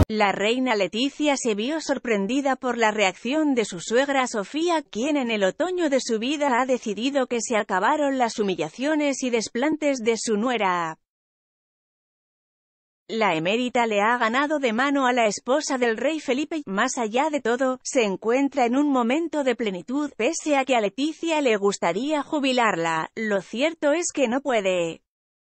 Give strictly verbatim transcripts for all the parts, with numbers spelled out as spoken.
La reina Letizia se vio sorprendida por la reacción de su suegra Sofía, quien en el otoño de su vida ha decidido que se acabaron las humillaciones y desplantes de su nuera. La emérita le ha ganado de mano a la esposa del rey Felipe y, más allá de todo, se encuentra en un momento de plenitud. Pese a que a Letizia le gustaría jubilarla, lo cierto es que no puede.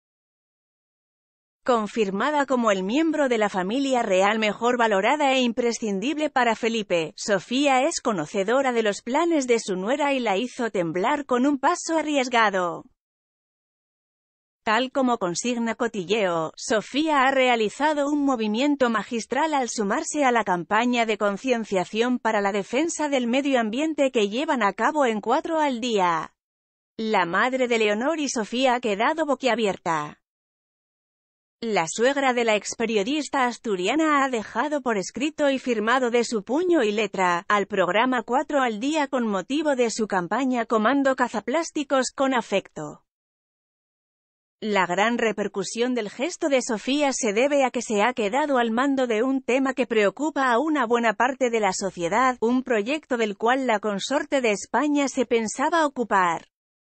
Confirmada como el miembro de la familia real mejor valorada e imprescindible para Felipe, Sofía es conocedora de los planes de su nuera y la hizo temblar con un paso arriesgado. Tal como consigna Cotilleo, Sofía ha realizado un movimiento magistral al sumarse a la campaña de concienciación para la defensa del medio ambiente que llevan a cabo en Cuatro al Día. La madre de Leonor y Sofía ha quedado boquiabierta. La suegra de la experiodista asturiana ha dejado por escrito y firmado de su puño y letra, al programa Cuatro al Día con motivo de su campaña Comando Cazaplásticos con afecto. La gran repercusión del gesto de Sofía se debe a que se ha quedado al mando de un tema que preocupa a una buena parte de la sociedad, un proyecto del cual la consorte de España se pensaba ocupar.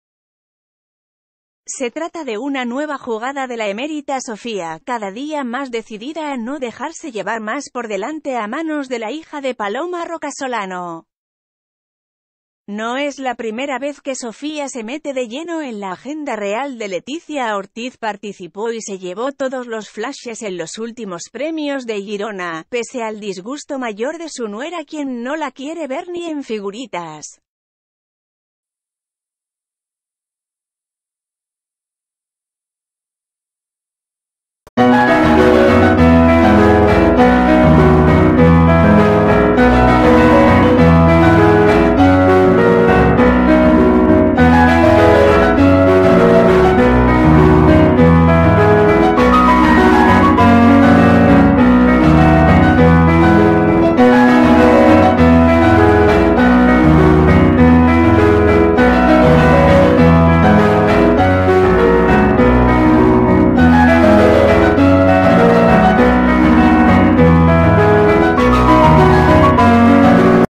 Se trata de una nueva jugada de la emérita Sofía, cada día más decidida a no dejarse llevar más por delante a manos de la hija de Paloma Rocasolano. No es la primera vez que Sofía se mete de lleno en la agenda real de Letizia Ortiz. Participó y se llevó todos los flashes en los últimos premios de Girona, pese al disgusto mayor de su nuera, quien no la quiere ver ni en figuritas.